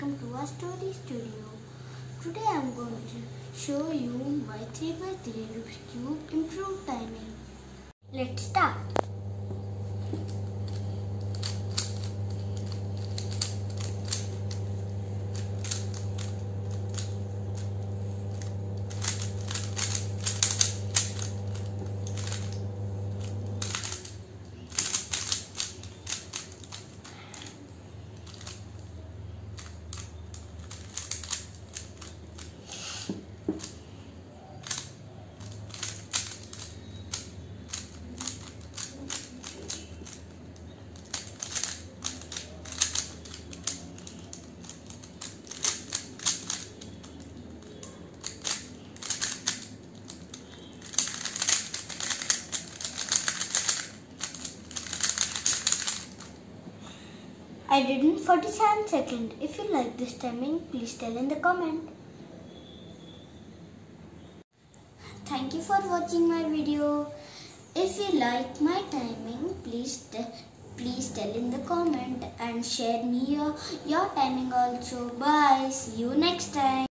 welcome to our story studio. Today I am going to show you my 3x3 Rubik's Cube improved timing. Let's start. I did in 47 seconds. If you like this timing, please tell in the comment. Thank you for watching my video. If you like my timing, please tell in the comment and share me your timing also. Bye. See you next time.